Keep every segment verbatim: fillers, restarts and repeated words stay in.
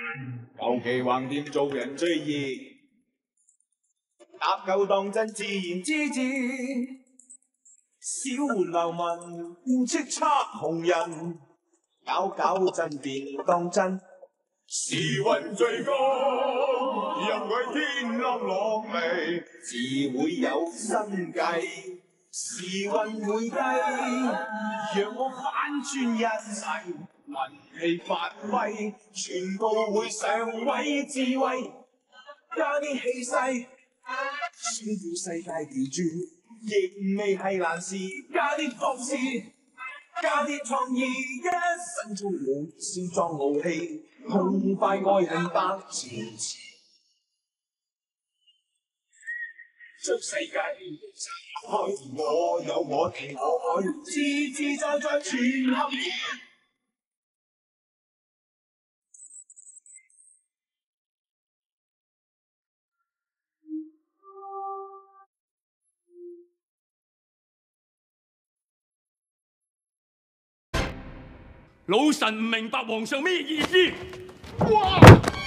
求其橫掂做人最易，搭夠當真自然之至。小流民變叱咤紅人，搞搞震便當真。時運最高，任佢天冧落嚟，自會有生計。時運會計，讓我反轉一世，運氣發揮，全部會上位智慧，加啲氣勢，想要世界調轉，亦未係難事，加啲放肆，加啲創意，一身中武少壯傲氣，痛快愛恨百千次，將世界拆開，我有我地我愛，自自在在全合意。 老臣唔明白皇上咩意思。 哇！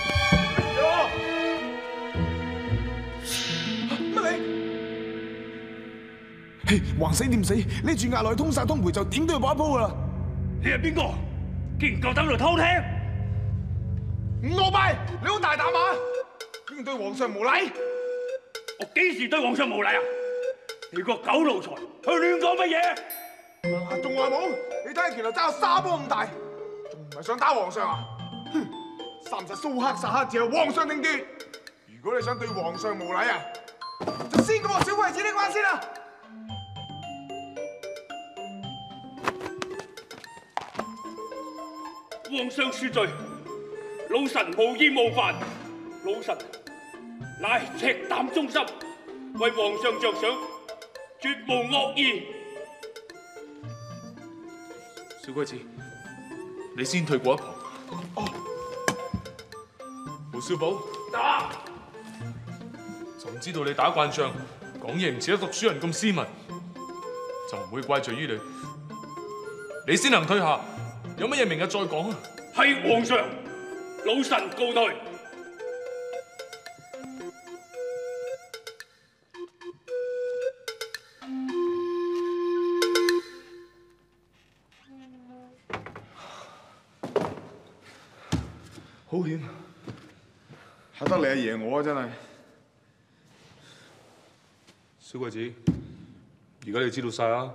乜你？嘿，橫死掂死，呢住壓落去通殺通賠就點都要搏一鋪噶啦！ 你係邊個？竟然夠膽嚟偷聽？ 吳羅拜，你好大膽啊！竟然對皇上無禮！ 我幾時對皇上無禮啊？你個狗奴才，去亂講乜嘢？ 仲話冇？你睇下拳頭爭個沙煲咁大，仲唔係想打皇上啊？哼！三十蘇克薩克就係皇上定奪。如果你想對皇上無禮啊，就先過小貴子呢關先啦。 皇上恕罪，老臣無意冒犯，老臣乃赤膽忠心，為皇上着想，絕無惡意。 小龜子，你先退過一旁。哦，胡少寶， 打！ 就唔知道你打慣仗，講嘢唔似得讀書人咁斯文，就唔會怪罪於你。你先能退下，有乜嘢明日再講啊？ 係皇上，老臣告退。 好險，嚇得你阿爺我啊！真係。 小貴子，而家你知道晒啦。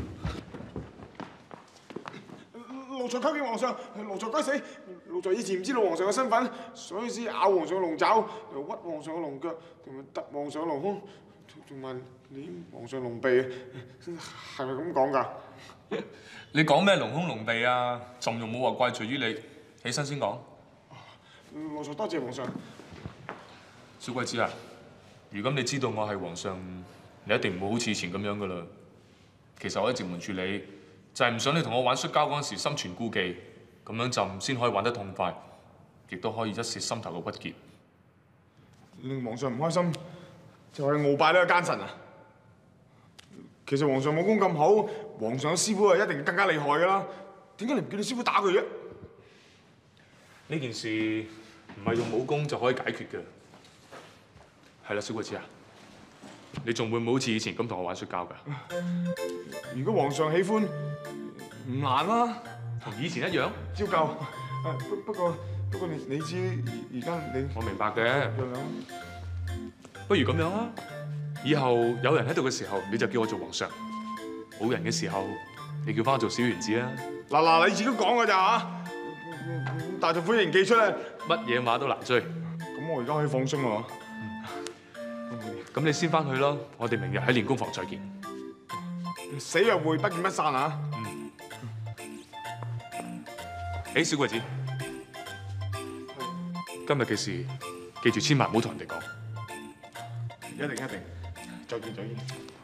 奴才叩見皇上，奴才該死。奴才以前唔知道皇上嘅身份，所以先咬皇上嘅龍爪，又屈皇上嘅龍腳，同埋揼皇上嘅龍胸，仲埋捏皇上龍鼻，係咪咁講㗎？ 你講咩龍胸龍鼻啊？朕又冇話怪罪於你，起身先講。 奴才多謝皇上。 小貴子啊，如今你知道我係皇上，你一定唔會好似以前咁樣噶啦。其實我一直瞞住你，就係唔想你同我玩摔跤嗰陣時心存顧忌，咁樣朕先可以玩得痛快，亦都可以一泄心頭嘅鬱結。 令皇上唔開心，就係鰲拜呢個奸臣啊！其實皇上武功咁好，皇上嘅師傅啊一定更加厲害噶啦。點解你唔叫你師傅打佢啫？ 呢件事唔係用武功就可以解決嘅。係啦，小貴子啊，你仲會唔會好似以前咁同我玩摔跤㗎？ 如果皇上喜歡，唔難啦， 同以前一樣， 照舊。不不過不過你你知而而家你我明白嘅。 盡量。 不如咁樣啦，以後有人喺度嘅時候，你就叫我做皇上；冇人嘅時候，你叫翻我做小丸子啦。 嗱嗱，你自己講㗎咋嚇？大丈夫歡迎寄出嚟， 乜嘢馬都難追。 咁我而家可以放鬆啦。 咁你先翻去咯，我哋明日喺練功房再見。 死又會，不見不散啊！ 嗯。誒，小貴子，今日嘅事記住千萬唔好同人哋講。 一定一定，再見再見。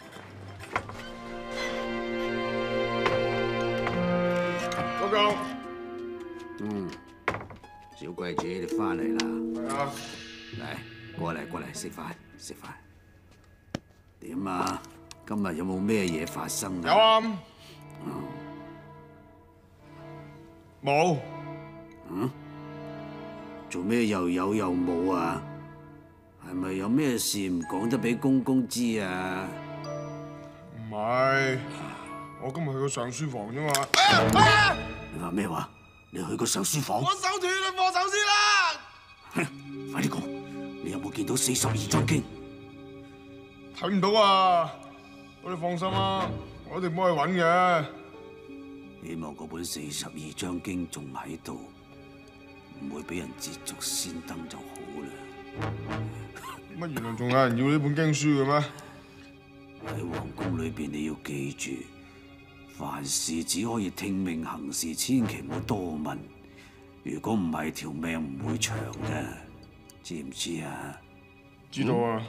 嗰個。 嗯，小貴子你翻嚟啦。 係啊。 嚟，過嚟過嚟食飯食飯。點啊？今日有冇咩嘢發生啊？ 有啊。嗯。冇。 嗯？ 做咩又有又冇啊？係咪有咩事唔講得俾公公知啊？ 唔係，我今日去過上書房啫嘛。啊！ 你話咩話？你去過上書房？ 我手斷啦，放手先啦！ 哼，快啲講，你有冇見到四十二章經？ 睇唔到啊！我哋放心啦，我一定幫佢揾嘅。 希望嗰本四十二章經仲喺度，唔會俾人捷足先登就好啦。 乜原來仲有人要呢本經書嘅咩？ 喺皇宮裏邊，你要記住，凡事只可以聽命行事，千祈唔好多問。如果唔係，條命唔會長嘅，知唔知啊？ 知道啊。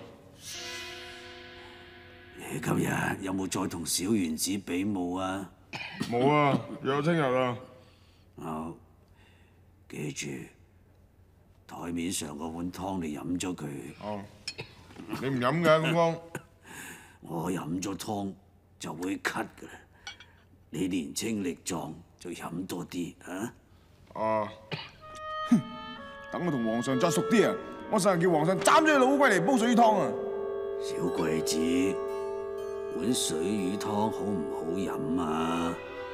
你今日有冇再同小丸子比武啊？ 冇啊，有聽日啊。 好，記住，台面上嗰碗湯你飲咗佢。 哦，你唔飲㗎，公公。 我飲咗湯就會咳㗎啦。你年青力壯，就飲多啲啊！ 啊！等我同皇上再熟啲啊！我成日叫皇上斬咗隻老烏龜嚟煲水魚湯啊！ 小貴子，碗水魚湯好唔好飲啊？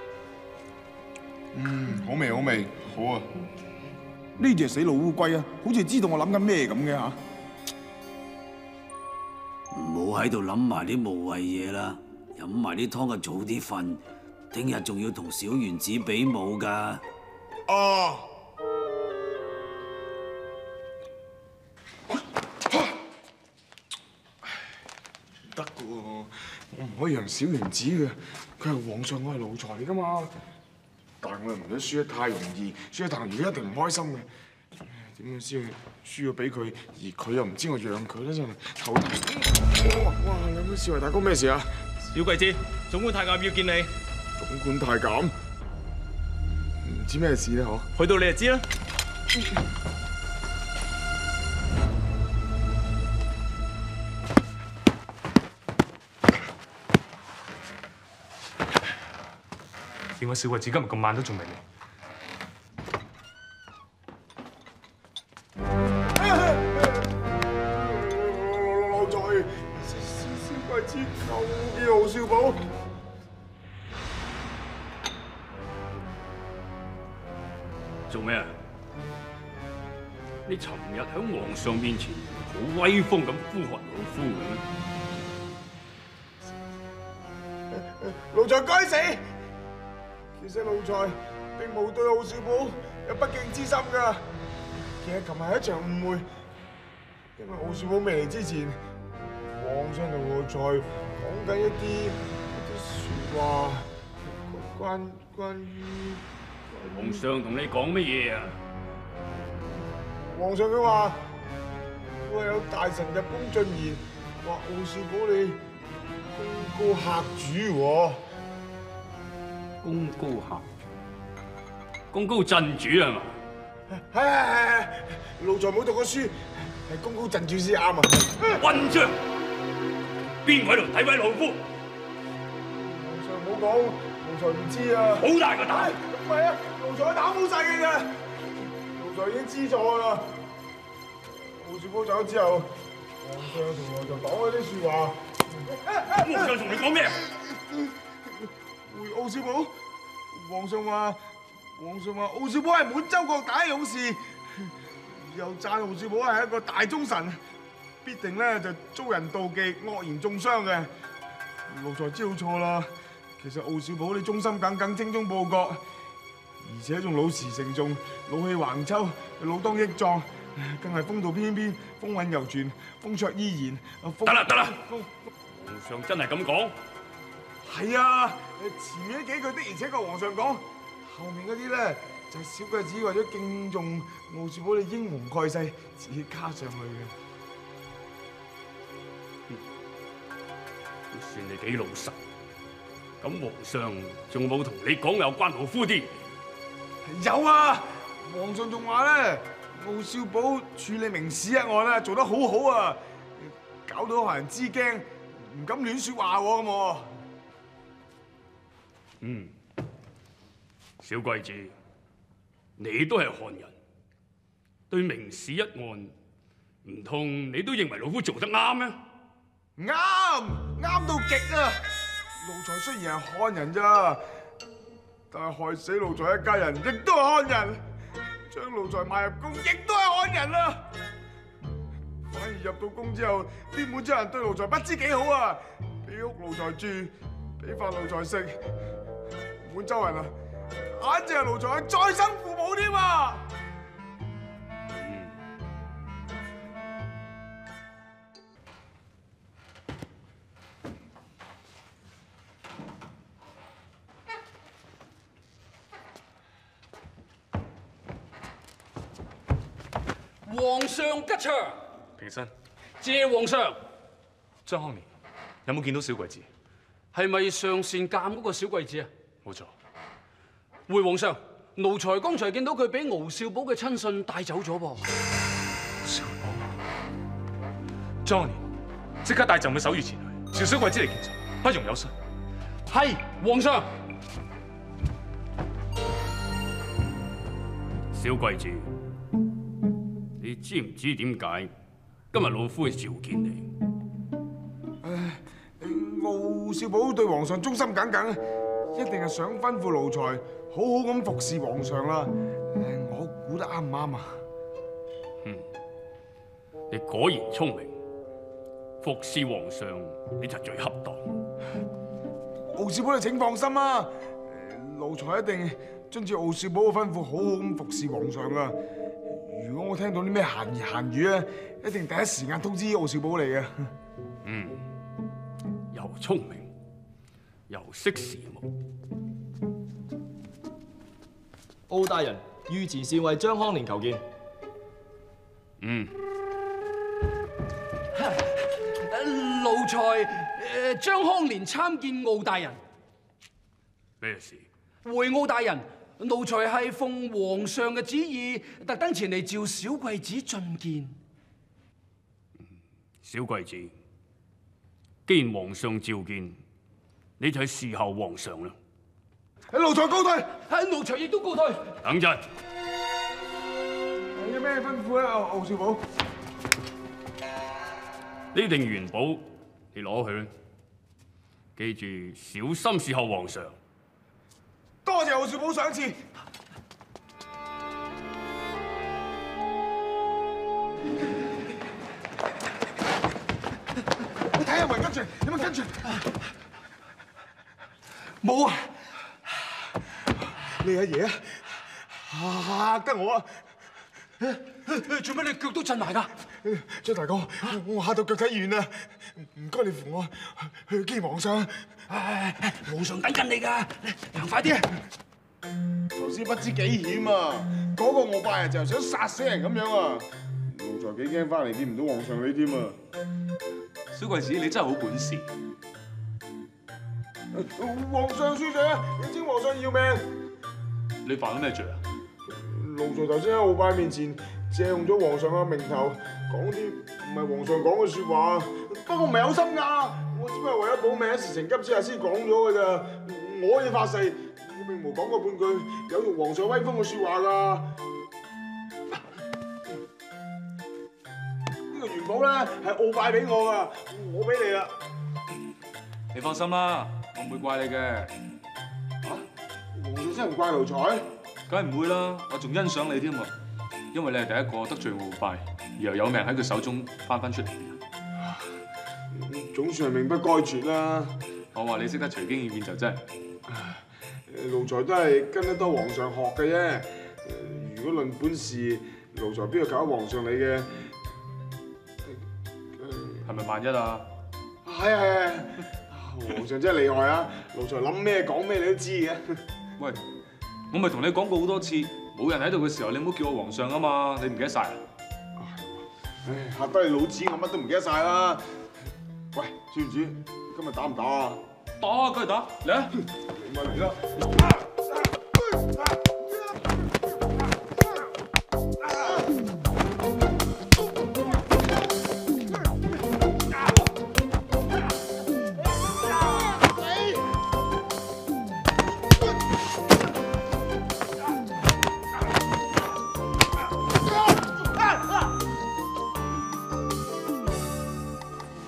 嗯，好味好味，好啊！呢隻死老烏龜啊，好似知道我諗緊咩咁嘅嚇。 唔好喺度諗埋啲無謂嘢啦，飲埋啲湯就早啲瞓。聽日仲要同小丸子比武㗎。 啊！唔得㗎喎，我唔可以讓小丸子嘅，佢係皇上，我係奴才嚟㗎嘛。但係我又唔想輸得太容易，輸得太容易一定唔開心嘅。點樣先輸咗俾佢，而佢又唔知我讓佢咧，真係頭大。哇！有咩事啊，大哥？咩事啊？ 小貴子，總管太監要見你。 總管太監，唔知咩事咧？嗬， 去到你就知啦。 點解小貴子今日咁晚都仲未嚟？ 老在，小貴子救見敖少保。 做咩啊？你尋日喺皇上面前好威風咁呼喝老夫嘅。 奴才該死。其實奴才並冇對敖少保有不敬之心㗎。其實琴日係一場誤會，因為敖少保未嚟之前，皇上同奴才講緊一啲一啲説話，關關於。 皇上同你講乜嘢啊？ 皇上佢話，佢話有大臣入宮進言，話敖少保你功高嚇主喎。 功高嚇主，功高震主係嘛？ 係係係，奴才冇讀過書，係功高震主先啱啊！ 混帳，邊個喺度詆毀老夫？ 皇上唔好講，奴才唔知啊！ 好大個膽！ 唔係啊，奴才膽好細嘅咋，奴才已經知咗啦。敖少保走之後，皇上同我就講咗啲説話。 皇上同你講咩？ 回敖少保，皇上話，皇上話敖少保係滿洲國大勇士，又讚敖少保係一個大忠臣，必定咧就遭人妒忌，惡言中傷嘅。奴才知道錯啦，其實敖少保你忠心耿耿，精忠報國，而且仲老實承重，老氣橫秋，老當益壯，更係風度翩翩，風韻猶存，風卓依然。 得啦得啦，皇上真係咁講。 係啊，前面嗰幾句的而且確皇上講，後面嗰啲咧就係小貴子為咗敬重敖少保你英雄蓋世，自己加上去嘅。 算你幾老實。咁皇上仲冇同你講有關老夫啲？ 有啊，皇上仲話咧，敖少保處理明史一案咧做得好好啊，搞到學人知驚，唔敢亂説話喎咁喎。 嗯，小貴子，你都係漢人， 對明史一案，唔通你都認為老夫做得啱咩？ 啱，啱到極啊！奴才雖然係漢人咋，但係害死奴才一家人，亦都係漢人；將奴才賣入宮，亦都係漢人啦。反而入到宮之後，啲滿洲人對奴才不知幾好啊！俾屋奴才住，俾飯奴才食，滿洲人啊，簡直係奴才嘅再生父母添啊！ 皇上吉祥， 平身。 謝皇上。 張康年有冇見到小桂子？ 係咪上善監嗰個小桂子啊？ 冇錯。 回皇上，奴才剛才見到佢俾敖少保嘅親信帶走咗噃。 少保，張康年，即刻帶朕嘅手諭前去，召小桂子嚟見朕，不容有失。 係，皇上。 小桂子，你知唔知點解今日老夫去召見你？ 唉，敖少保對皇上忠心耿耿，一定係想吩咐奴才好好咁服侍皇上啦。我估得啱唔啱啊？ 嗯，你果然聰明，服侍皇上你就最恰當。 敖少保，你請放心啊，奴才一定遵照敖少保嘅吩咐，好好咁服侍皇上噶。如果我聽到啲咩閒言閒語咧，一定第一時間通知敖少保嚟嘅。 嗯，又聰明又識時務。 敖大人，御前侍衛張康年求見。 嗯， 奴才誒張康年參見敖大人。 咩事？ 回敖大人，奴才係奉皇上嘅旨意，特登前嚟召小桂子進見。 小桂子，既然皇上召見，你就去侍候皇上啦。 奴才告退。 係奴才亦都告退。 等陣。 有咩吩咐咧，敖少保？ 呢定元寶，你攞去啦。記住小心侍候皇上。 多謝敖少保賞賜。你睇下有冇人跟住？有冇跟住？冇啊！你阿爺啊，嚇得我啊！ 做乜你腳都震埋㗎？ 張大哥，我嚇到腳仔軟啊！唔該你扶我去見皇上。 皇上等緊你㗎，行快啲啊！ 頭先不知幾險啊！嗰個鰲拜人就想殺死人咁樣啊！奴才幾驚翻嚟見唔到皇上你添啊！ 小桂子，你真係好本事。 皇上恕罪啊！你知皇上要命。 你犯咗咩罪啊？ 奴才頭先喺鰲拜面前借用咗皇上嘅名頭，講啲唔係皇上講嘅説話。不過唔係有心㗎，我只不過為咗保命一時情急之下先講咗㗎咋。我可以發誓，我並冇講過半句有辱皇上威風嘅説話㗎。呢個元寶咧係鰲拜俾我㗎，我俾你啦。 你放心啦，我唔會怪你嘅。 嚇、啊？皇上真係唔怪奴才？ 梗係唔會啦，我仲欣賞你添喎，因為你係第一個得罪鰲拜，而又有命喺佢手中翻返出嚟嘅人。 總算係命不該絕啦。 我話你識得隨機應變就真係。 奴才都係跟得多皇上學嘅啫。如果論本事，奴才邊度搞皇上你嘅？ 係咪萬一啊？ 係啊係啊，皇上真係厲害啊！奴才諗咩講咩你都知嘅。 喂，我咪同你講過好多次，冇人喺度嘅時候，你唔好叫我皇上啊嘛，你唔記得晒啊？ 唉，嚇得你老子，我乜都唔記得晒啦。喂，知唔知今日打唔打啊？ 打，梗係打，嚟啊！ 你咪嚟啦！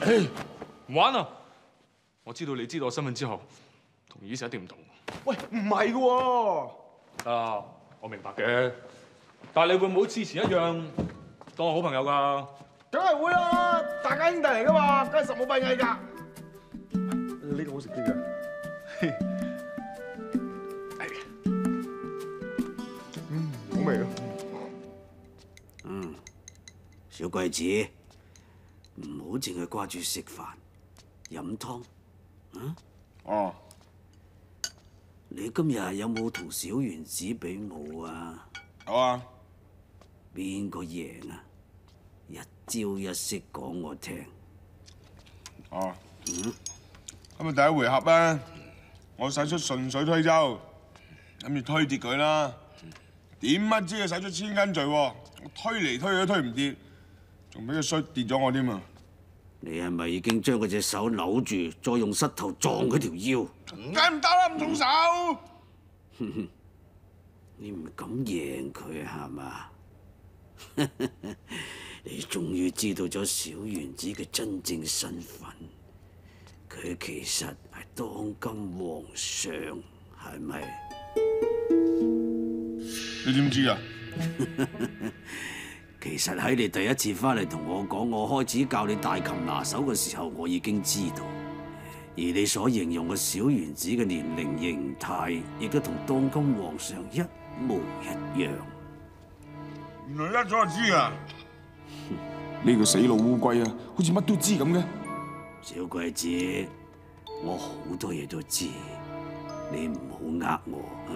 唉，唔玩啦！我知道你知道我身份之後，同以前一定唔同。 喂，唔係嘅喎。 啊，我明白嘅，但係你會唔會好似以前一樣當我好朋友㗎？ 梗係會啦，大家兄弟嚟噶嘛，梗係實冇閉翳㗎。呢個好食啲嘅。嗯，好味啊！ 嗯，小貴子，唔好淨係掛住食飯、飲湯，啊？ 哦。 你今日有冇同小丸子比武啊？ 有啊。 邊個贏啊？一招一式講我聽。 哦。嗯。今日第一回合咧，我使出順水推舟，諗住推跌佢啦。點不知佢使出千斤墜喎，我推嚟推去都推唔跌，仲俾佢摔跌咗我添啊！ 你係咪已經將佢隻手扭住，再用膝頭撞佢條腰？ 梗唔得啦，唔重手！ 哼哼，你唔敢贏佢係嘛？你終於知道咗小丸子嘅真正身份，佢其實係當今皇上，係咪？ 你點知啊？ 其實喺你第一次翻嚟同我講，我開始教你大琴拿手嘅時候，我已經知道。而你所形容嘅小丸子嘅年齡形態，亦都同當今皇上一模一樣。 原來一早就知啊！呢個死老烏龜啊，好似乜都知咁嘅。 小貴子，我好多嘢都知，你唔好呃我啊！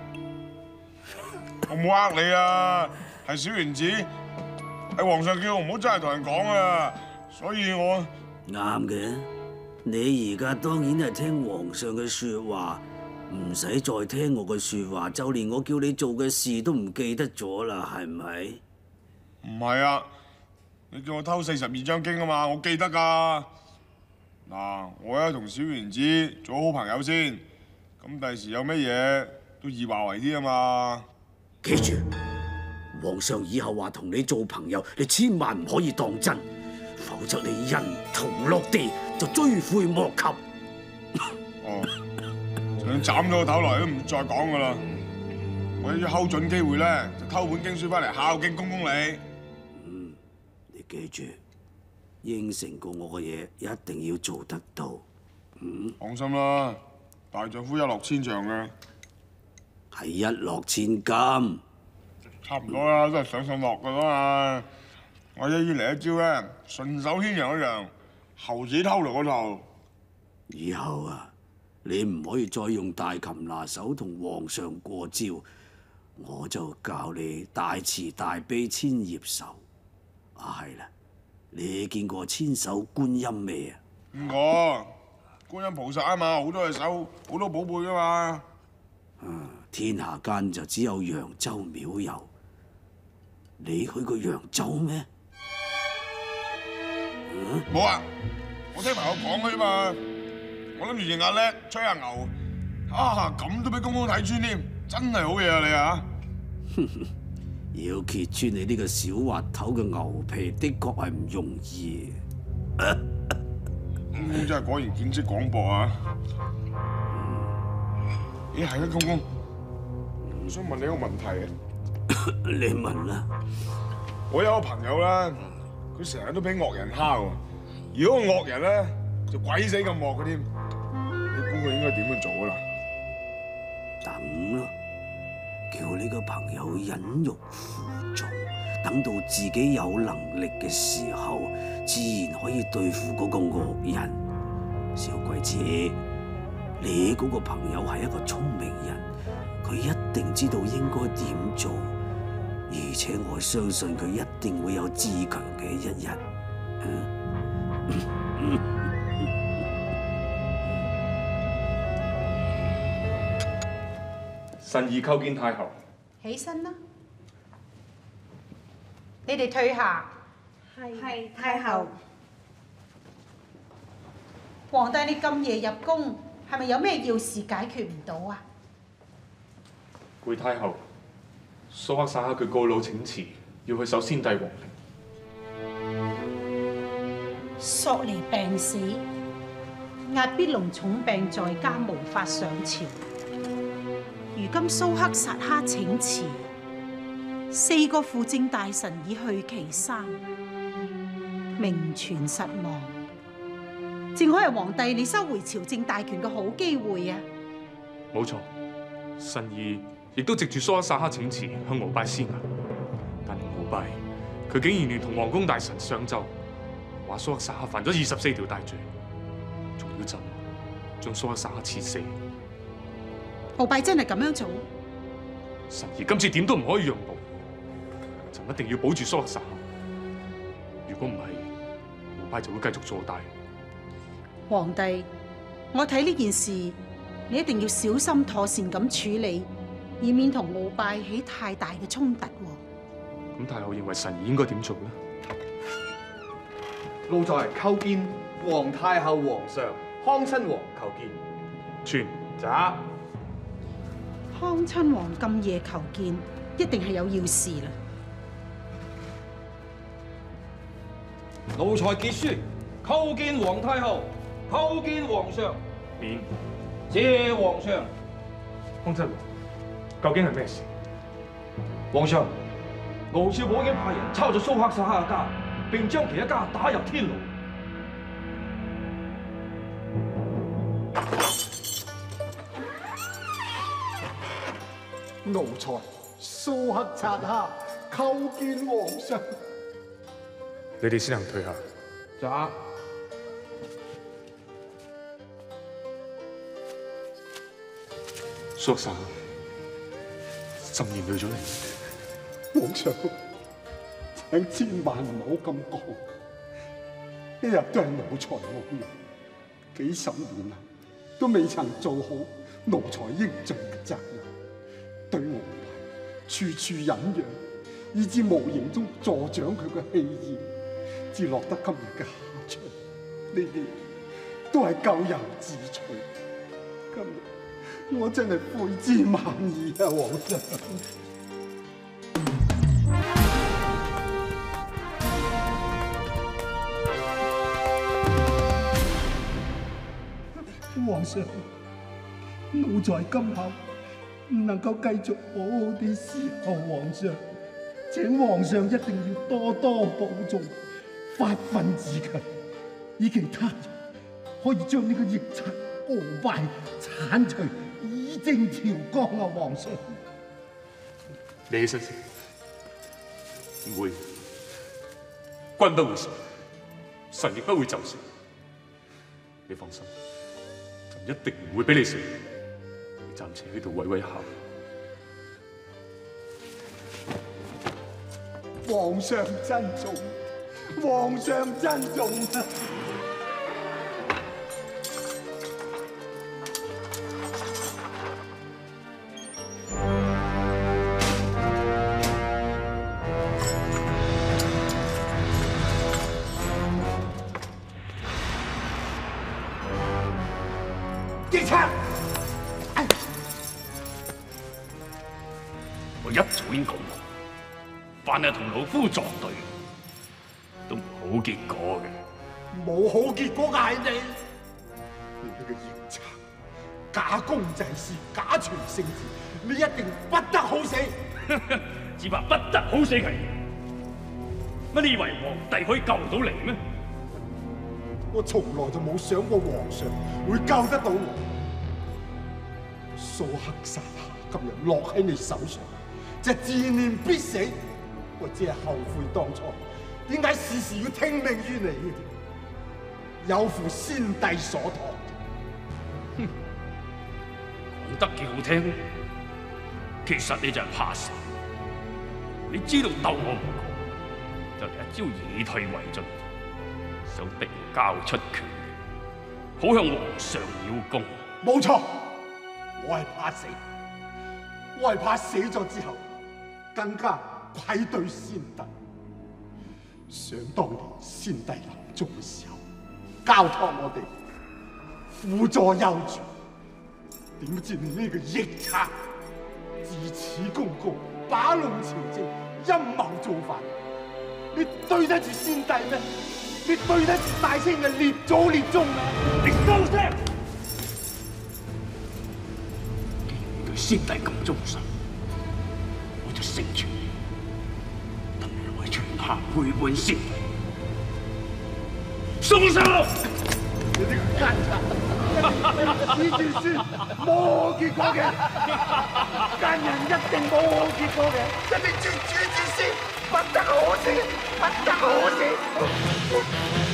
我冇呃你啊，係小丸子，係皇上叫我唔好真係同人講啊，所以我啱嘅。你而家當然係聽皇上嘅說話，唔使再聽我嘅說話，就連我叫你做嘅事都唔記得咗啦，係咪？ 唔係啊，你叫我偷四十二章經啊嘛，我記得噶。嗱，我而家同小丸子做好朋友先，咁第時有乜嘢都以話為啲啊嘛。 記住，皇上以後話同你做朋友，你千萬唔可以當真，否則你人頭落地就追悔莫及。 哦，想斬咗個頭來都唔再講噶啦。我要睺準機會咧，就偷本經書翻嚟孝敬公公你。 嗯，你記住，應承過我嘅嘢一定要做得到。嗯， 放心啦，大丈夫一落千丈嘅。 係一落千金， 差唔多啦，都係上上落噶啦嘛。我一於嚟一招咧，順手牽羊一樣，猴子偷嚟嗰頭。 以後啊，你唔可以再用大琴拿手同皇上過招，我就教你大慈大悲千葉手。啊係啦，你見過千手觀音未啊？ 見過，觀音菩薩啊嘛，好多隻手，好多寶貝噶嘛。 嗯，天下間就只有揚州廟有。你去過揚州咩？ 冇啊！我聽朋友講嘅啫嘛。我諗住認下叻，吹下牛。啊，咁都俾公公睇穿添，真係好嘢啊你啊！ 要揭穿你呢個小滑頭嘅牛皮，的確係唔容易。 公公真係果然見識廣博啊！咦，係啊，公公，我想問你一個問題啊。 你問啦。 我有個朋友啦，佢成日都俾惡人蝦喎，而嗰個惡人咧就鬼死咁惡嘅添。你估佢應該點樣做啊啦？ 等咯，叫呢個朋友忍辱負重，等到自己有能力嘅時候，自然可以對付嗰個惡人。小貴子，你嗰個朋友係一個聰明人，佢一定知道應該點做，而且我相信佢一定會有自強嘅一日。 臣兒叩見太后。 起身啦！你哋退下。 係太后。 皇帝，你咁夜入宮，係咪有咩要事解決唔到啊？ 回太后，蘇克薩克佢告老請辭，要去守先帝皇陵。 索尼病死，壓必龍重病在家，無法上朝。如今蘇克薩哈請辭，四個輔政大臣已去其山，名存實亡。正好係皇帝你收回朝政大權嘅好機會啊！ 冇錯，臣兒亦都藉住蘇克薩哈請辭向鰲拜施壓，但係鰲拜佢竟然聯同皇宮大臣上奏，話蘇克薩哈犯咗二十四條大罪，仲要朕將蘇克薩哈賜死。 鰲拜真係咁樣做？ 臣兒今次點都唔可以讓步，朕一定要保住蘇克薩哈。如果唔係，鰲拜就會繼續坐大。 皇帝，我睇呢件事，你一定要小心妥善咁處理，以免同鰲拜起太大嘅衝突。 咁太后認為臣兒應該點做呢？ 奴才叩見皇太后、皇上、康親王求見。 傳喳。 康親王咁夜求見，一定係有要事啦。 奴才結書，叩見皇太后，叩見皇上。 免。 謝皇上。 康親王，究竟係咩事？ 皇上，盧少寶已經派人抄咗蘇克薩哈嘅家，並將其一家打入天牢。 奴才蘇克察哈叩見皇上。 你哋先行退下。 喳。 蘇克薩哈，朕連累咗你。 皇上，請千萬唔好咁講，一日都係奴才無用，幾十年啦，都未曾做好奴才應盡嘅責任，對鰲拜處處忍讓，以致無形中助長佢嘅氣焰，至落得今日嘅下場。呢啲都係咎由自取。今日我真係悔之晚矣啊，皇上！ 皇上，奴才今後唔能夠繼續好好地侍候皇上，請皇上一定要多多保重，發奮自強，以其他人可以將呢個逆賊鰲拜剷除，以正朝綱啊！皇上， 你起身先，唔會，君不會死，臣亦不會就死，你放心。一定唔會俾你死，你暫且喺度威威下。 皇上珍重，皇上珍重啊！ 逆賊！我一早已經講過，凡係同老夫作對，都冇好結果嘅。 冇好結果嗌你，你呢個逆賊，假公濟私，假傳聖旨，你一定不得好死。 只怕不得好死係，乜你以為皇帝可以救到你咩？ 我從來就冇想過皇上會救得到我。蘇克薩哈今日落喺你手上，就自念必死。我只係後悔當初，點解事事要聽命於你？有負先帝所託。 哼，講得幾好聽，其實你就係怕死。你知道鬥我唔過，就嚟一朝以退為進。想敵交出拳，好向皇上邀功。 冇錯，我係怕死，我係怕死咗之後更加愧對先帝。想當年先帝臨終嘅時候，交託我哋輔助幼主，點知你呢個逆賊自恃功高，把弄朝政，陰謀造反，你對得住先帝咩？ 你對得住大清嘅列祖列宗啊！ 你收聲！既然你對先帝咁忠心，我就成全你，等你為全下背叛先帝。鬆手！ 你呢個奸賊！呢件事冇結果嘅，奸人一定冇結果嘅，一定絕處絕事，不得可赦，不得可赦。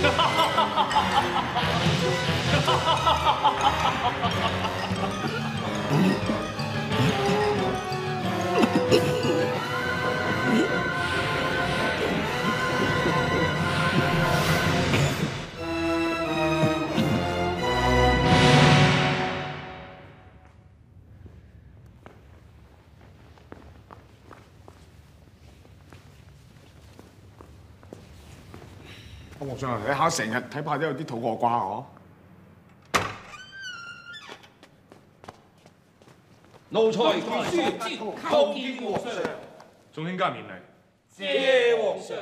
皇上，你考成日睇怕都有啲肚餓啩嗬？ 奴才據書叩見皇上。 眾卿家免禮。 謝皇上。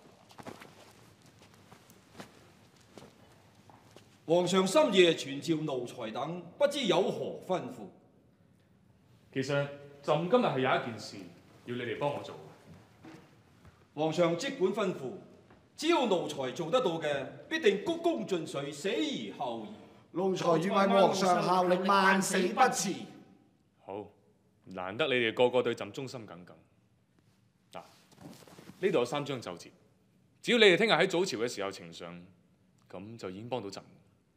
皇上深夜傳召奴才等，不知有何吩咐？ 其實朕今日係有一件事要你哋幫我做。 皇上即管吩咐。只要奴才做得到嘅，必定鞠躬盡瘁，死而後已。 奴才願為皇上效力，萬死不辭。 好，難得你哋個個對朕忠心耿耿。嗱，呢度有三張奏摺，只要你哋聽日喺早朝嘅時候呈上，咁就已經幫到朕。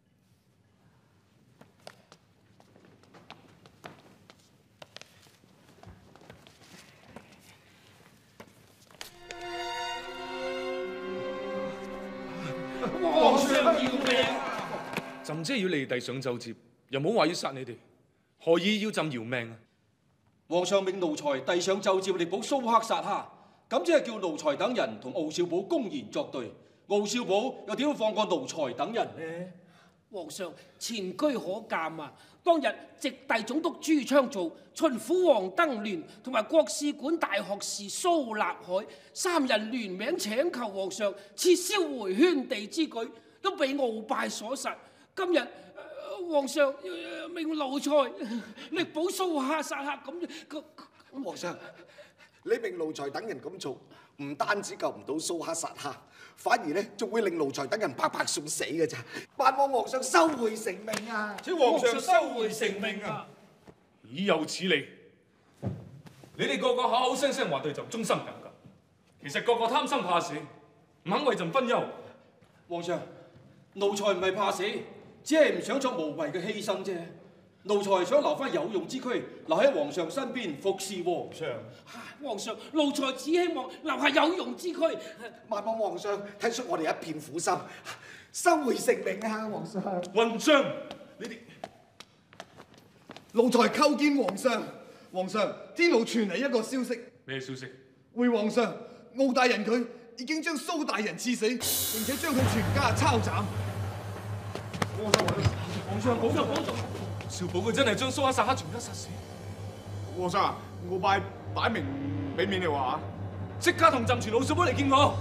皇上要命！ 朕即係要你哋遞上奏摺，又冇話要殺你哋，何以要朕饒命啊？ 皇上命奴才遞上奏摺力保蘇克薩哈，咁即係叫奴才等人同敖少保公然作對。敖少保又點放過奴才等人呢？ 皇上前車可鑑啊！當日直隸總督朱昌造、巡撫黃登聯同埋國史館大學士蘇立海三人聯名請求皇上撤銷回圈地之舉，都被鰲拜所殺。今日、呃、皇上、呃、命奴才力保蘇哈薩克咁， 皇上，你命奴才等人咁做，唔單止救唔到蘇哈薩克，反而咧仲會令奴才等人白白送死嘅咋。盼望皇上收回成命啊！ 請皇上收回成命啊！ 已有此理！你哋個個口口聲聲話對朕忠心耿耿，其實個個貪生怕死，唔肯為朕分憂。 皇上，奴才唔係怕死，只係唔想作無謂嘅犧牲啫。奴才想留翻有用之軀，留喺皇上身邊服侍皇上。 皇上，奴才只希望留下有用之軀。 盼望皇上睇出我哋一片苦心，收回成命啊！皇上， 混帳！你哋奴才叩見皇上。皇上，天奴傳嚟一個消息。 咩消息？ 回皇上，敖大人佢已經將蘇大人刺死，並且將佢全家抄斬。 皇上，皇上保重保重。少保佢真係將蘇哈薩克全家殺死。 皇上，我拜擺明唔俾面你話， 即刻同朕傳敖少保嚟見我。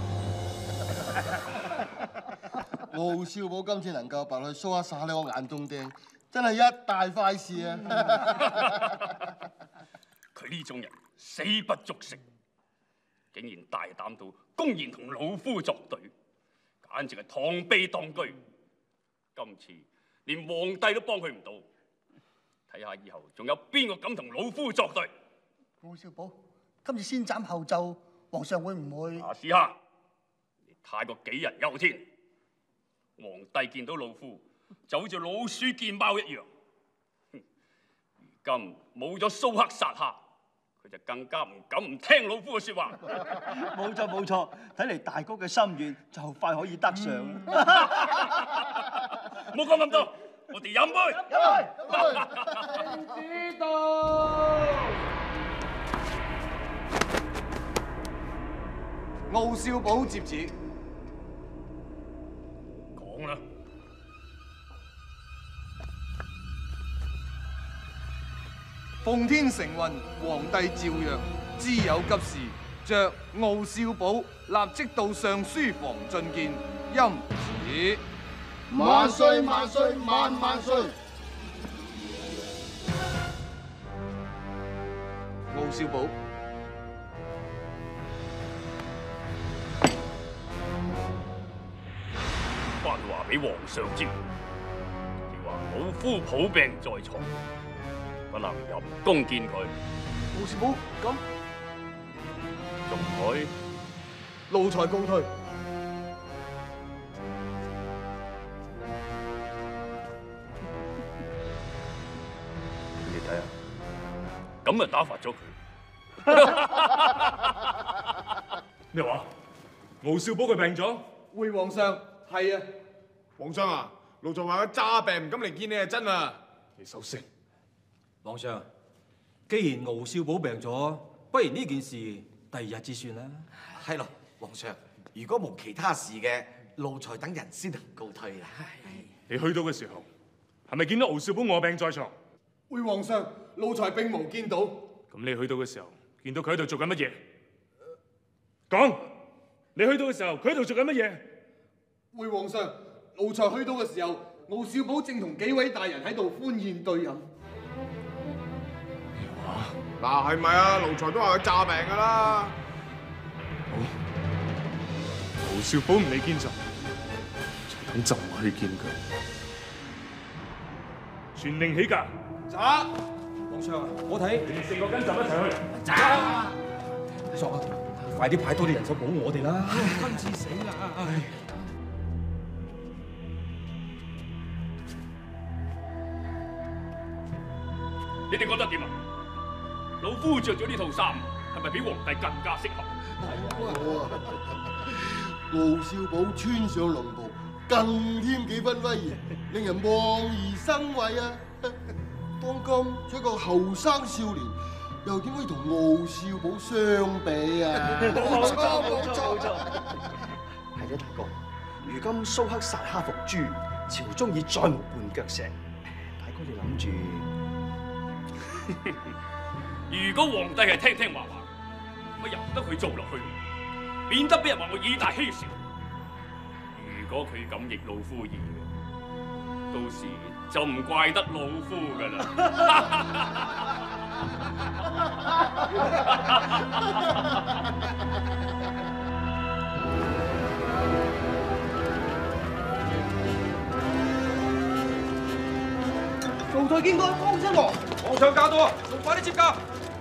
敖少保今次能夠拔去蘇哈薩克呢個眼中釘，真係一大快事啊！ 佢呢種人死不足惜，竟然大膽到公然同老夫作對，簡直係螳臂當車。今次連皇帝都幫佢唔到。睇下以後仲有邊個敢同老夫作對？ 敖少保，今次先斬後奏，皇上會唔會？ 阿斯哈，你太過杞人憂天。皇帝見到老夫就好似老鼠見貓一樣。如今冇咗蘇克薩克，佢就更加唔敢唔聽老夫嘅説話。 冇錯冇錯，睇嚟大哥嘅心願就快可以得上。 唔好講咁多。我哋飲杯， 飲杯。知道。 敖少保接旨。 講啦。 奉天承運，皇帝詔曰：知有急事， 着奧少保立即到上書房進見，欽旨。 萬歲萬歲萬萬歲！ 奧少保， 翻話俾皇上知，你話老夫抱病在床，不能入宮見佢。 奧少保，咁仲佢奴才告退。 你睇下，咁就打發咗佢。 咩話？敖少保佢病咗？ 回皇上，係啊，皇上啊，奴才話佢詐病唔敢嚟見你係真啊。 你收聲！ 皇上，既然敖少保病咗，不如呢件事第二日至算啦。 係咯，皇上，如果冇其他事嘅，奴才等人先行告退啦。 你去到嘅時候，係咪見到敖少保臥病在床？ 回皇上，奴才並無見到。 咁你去到嘅時候，見到佢喺度做緊乜嘢？講！你去到嘅時候，佢喺度做緊乜嘢？ 回皇上，奴才去到嘅時候，敖少保正同幾位大人喺度歡宴對飲。 嗱，係咪啊？奴才都話佢詐病噶啦。 好，敖少保唔理見就，就咁就埋去見佢。傳令起駕。 走。 皇上，我睇你哋四個跟朕一齊去。 走。索啊！快啲派多啲人手保護我哋啦！ 今次死啦！ 你哋覺得點啊？老夫着咗呢套衫，係咪比皇帝更加適合？ 好啊！敖少保穿上龍袍，更添幾分威嚴，令人望而生畏啊！當今一個後生少年，又點可以同敖少保相比啊？ 冇錯冇錯冇錯，係咗大哥。如今蘇克薩哈伏誅，朝中已再無絆腳石。大哥你諗住？ 如果皇帝係聽聽話話，我由得佢做落去，免得俾人話我以大欺小。如果佢敢逆老夫意嘅，到時就唔怪得老夫噶啦。 奴才見過康親王。 皇上駕到啊！仲快啲接駕！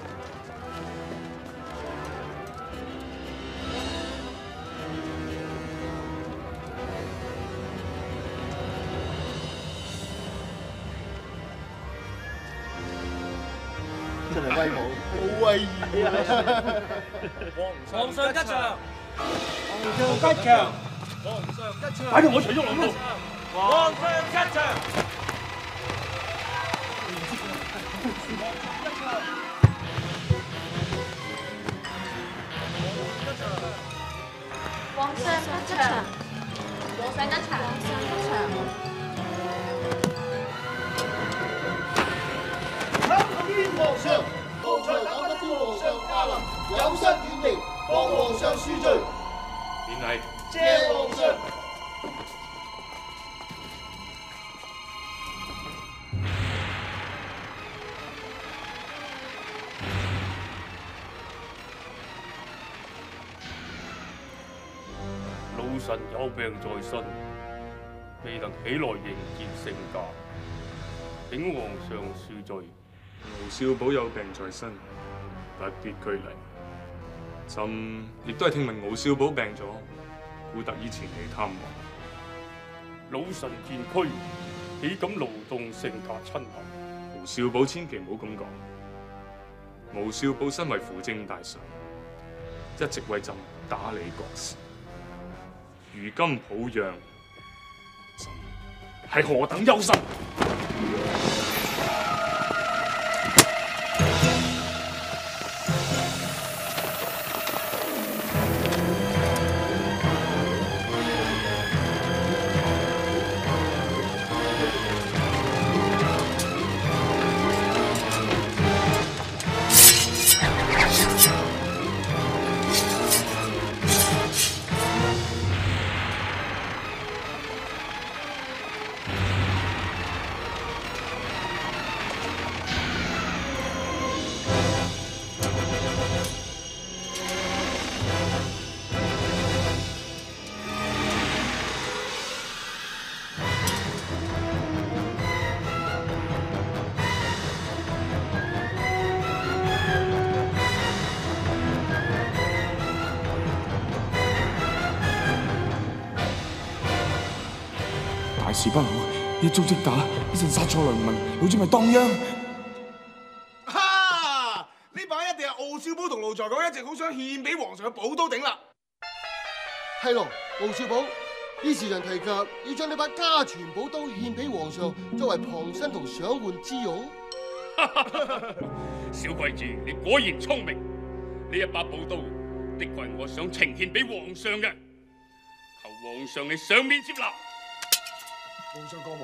真係威武，好威儀啊！ 皇上吉祥！ 皇上吉祥！ 皇上吉祥！ 快同我除咗龍袍！ 皇上吉祥！ 皇上吉祥！皇上吉祥！皇上吉祥！ 參見皇上，奴才等不知皇上駕臨，有失遠離，幫皇上恕罪。 便係。 謝皇上。 老臣有病在身，未能起來迎接聖駕，請皇上恕罪。 敖少保有病在身，特別拘禮。朕亦都係聽聞敖少保病咗，故特意前嚟探望。 老臣見區，豈敢勞動聖駕親臨？ 敖少保千祈唔好咁講。敖少保身為輔政大臣，一直為朕打理國事。如今抱恙，朕係何等憂心！ 時不好，一觸即打，一陣殺錯良民，老子咪當殃。 哈！呢把一定係敖少保同奴才講一直好想獻俾皇上嘅寶刀頂啦。 係咯，敖少保，呢時人提及要將呢把家傳寶刀獻俾皇上，作為旁身同賞玩之用。 小貴子，你果然聰明。呢一把寶刀的確係我想呈獻俾皇上嘅，求皇上你上面接納。 皇上過目。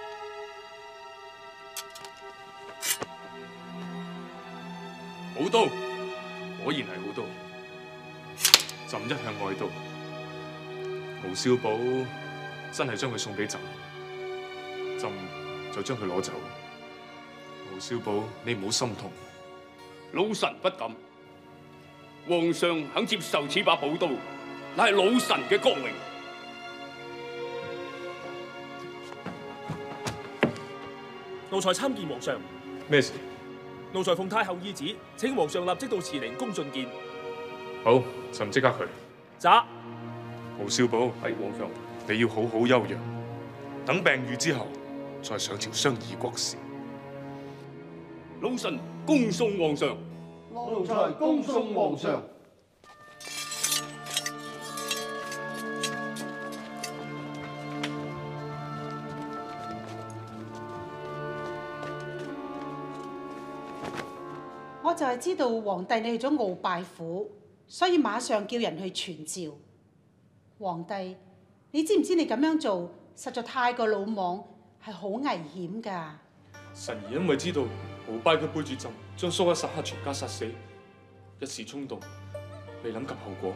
寶刀果然係好刀，朕一向愛刀。敖少保真係將佢送俾朕，朕就將佢攞走。敖少保，你唔好心痛。 老臣不敢。皇上肯接受此把寶刀，乃係老臣嘅光榮。 奴才參見皇上。 咩事？ 奴才奉太后懿旨，請皇上立即到慈寧宮覲見。 好，朕即刻去。 喳。 敖少保，係皇上，你要好好休養，等病愈之後，再上朝商議國事。 老臣恭送皇上。 奴才恭送皇上。 我就係知道皇帝你去咗鰲拜府，所以馬上叫人去傳召。皇帝，你知唔知你咁樣做實在太過魯莽，係好危險㗎。 臣兒因為知道鰲拜佢背住朕，將蘇克薩克全家殺死，一時衝動，未諗及後果。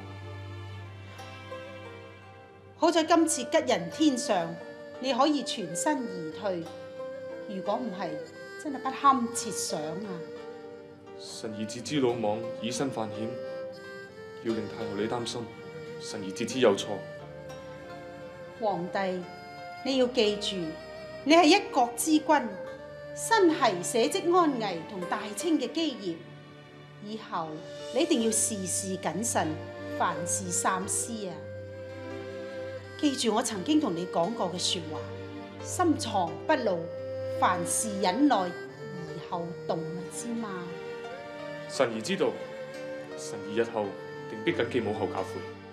好在今次吉人天相，你可以全身而退。如果唔係，真係不堪設想啊！ 臣兒自知魯莽，以身犯險，要令太后你擔心，臣兒自知有錯。 皇帝，你要記住，你係一國之君，身繫社稷安危同大清嘅基業，以後你一定要事事謹慎，凡事三思啊！記住我曾經同你講過嘅說話，深藏不露，凡事忍耐，而後動啊，知嘛？ 臣兒知道，臣兒日後定必謹記母后教誨。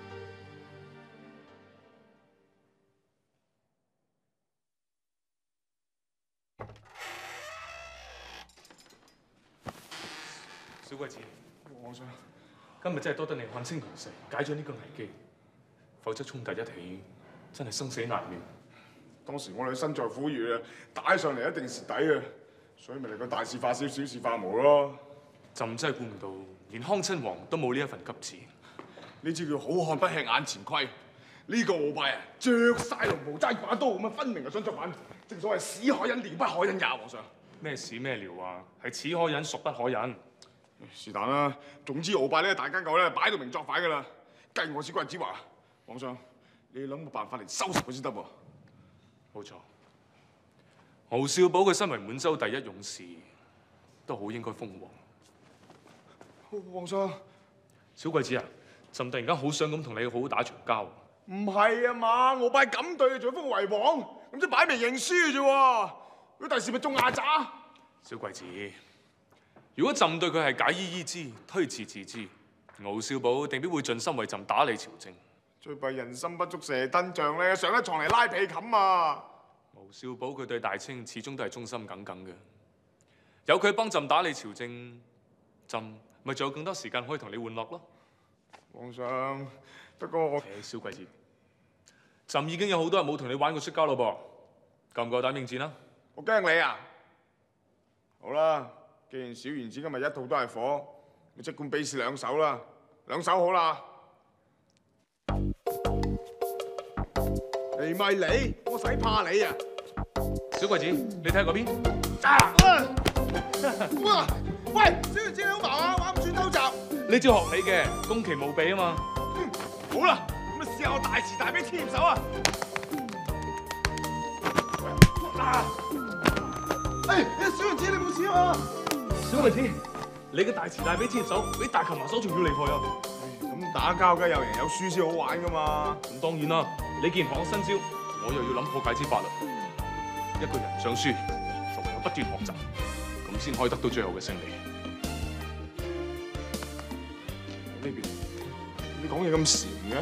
小貴子， 皇上， 今日真係多得你看清形勢，解咗呢個危機，否則衝突一起，真係生死難料。 當時我哋身在虎穴啊，打上嚟一定蝕底啊，所以咪嚟個大事化小，小事化無咯。 朕真係估唔到，連康親王都冇呢一份急志。 呢招叫好漢不吃眼前虧。呢、這個鰲拜啊，着晒龍袍揸把刀咁啊，分明係想作反。正所謂史可忍，料不可忍也，皇上。 咩史咩料啊？係此可忍，孰不可忍。 是但啦，總之鰲拜呢個大奸狗咧，擺到明作反噶啦。計我小貴子話，皇上，你要諗個辦法嚟收拾佢先得喎。 冇錯，敖少保佢身為滿洲第一勇士，都好應該封王。 皇上， 小貴子啊，朕突然間好想咁同你好好打場交。 唔係啊嘛，鰲拜咁對，仲要封為王，咁即係擺明認輸啫喎。佢第時咪中亞渣。 小貴子，如果朕對佢係解衣衣之，推辭辭之，敖少保定必會盡心為朕打理朝政。 最弊人心不足蛇吞象咧，上得床嚟拉被冚啊！ 敖少保佢對大清始終都係忠心耿耿嘅，有佢幫朕打理朝政，朕咪仲有更多時間可以同你玩樂咯。 皇上，不過我小貴子，朕已經有好多日冇同你玩過摔跤咯噃，夠唔夠膽應戰啊？ 我驚你啊！好啦，既然小丸子今日一套都係火，你即管比試兩手啦，兩手好啦。你咪嚟，我使怕你啊！ 小貴子，你睇下嗰邊。 啊！哇！喂，小丸子你好矛啊，玩唔轉偷襲。 呢招學你嘅，攻其無備啊嘛。 嗯，好啦，咁啊試下我大慈大悲天劍手啊！啊！哎，小丸子你冇事啊嘛？ 小貴子，你嘅大慈大悲天手比大擒拿手仲要厲害啊！ 咁打交梗係有贏有輸先好玩噶嘛。 咁當然啦，你既然學我新招， 我又要諗破解之法啦。一個人上書，就唯有不斷學習，咁先可以得到最後嘅勝利。 呢邊你講嘢咁禪嘅？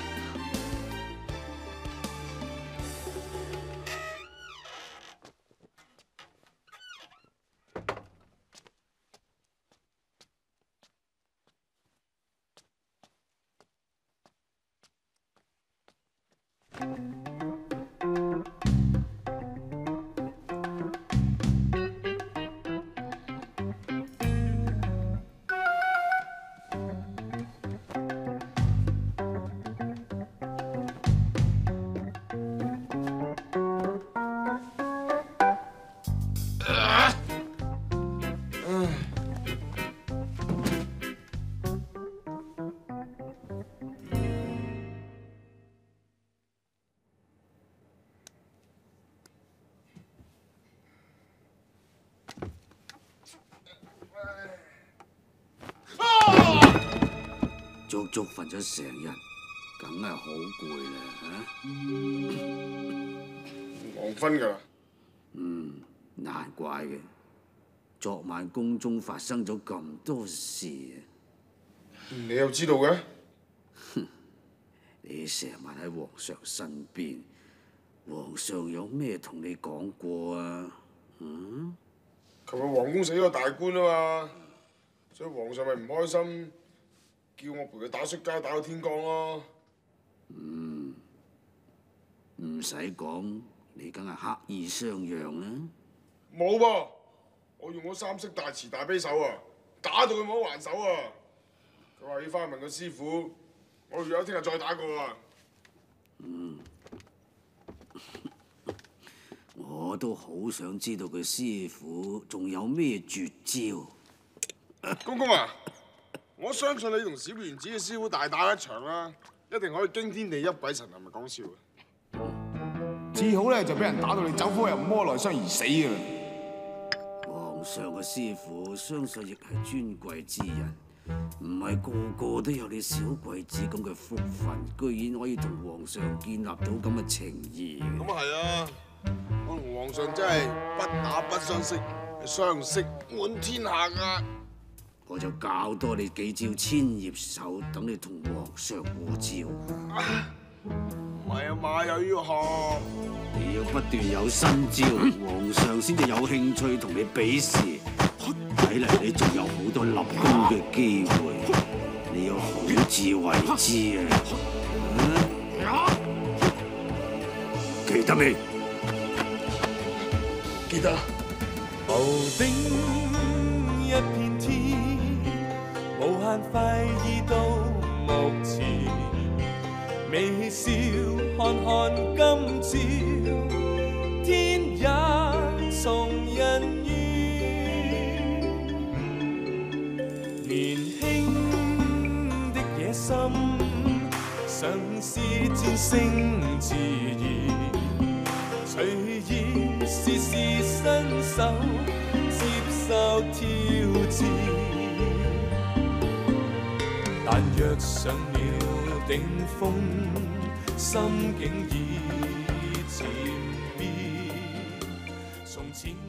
足足瞓咗成日，梗係好攰啦嚇！ 黃昏㗎啦。 嗯，難怪嘅。昨晚宮中發生咗咁多事啊！ 你又知道嘅？ 哼！你成晚喺皇上身邊，皇上有咩同你講過啊？嗯？ 琴日皇宮死咗大官啊嘛，所以皇上咪唔開心。叫我陪佢打摔跤，打到天光咯。 嗯，唔使講，你梗係刻意相讓啦。 冇噃，我用咗三式大慈大悲手啊，打到佢冇得還手啊！佢話要翻去問個師傅，我預咗聽日再打過啊。 嗯，我都好想知道佢師傅仲有咩絕招。 公公啊！我相信你同小蓮子嘅師傅大打一場啦，一定可以驚天地泣鬼神，係咪講笑啊？至好咧就俾人打到你走火入魔內傷而死㗎啦！ 皇上嘅師傅相信亦係尊貴之人，唔係個個都有你小貴子咁嘅福分，居然可以同皇上建立到咁嘅情誼。 咁啊係啊！我同皇上真係不打不相識，相識滿天下㗎。 我就教多你幾招千葉手，等你同皇上過招。 唔係啊嘛，又要學。 你要不斷有新招，皇上先至有興趣同你比試。睇嚟你仲有好多立功嘅機會，你要好自為之啊！記得未？ 記得。 頭頂一片天。無限快意到目前，微笑看看今朝，天也從人願。年輕的野心，嘗試戰勝自然，隨意試試新手，接受挑戰。但若上了頂峰，心境已漸變，從前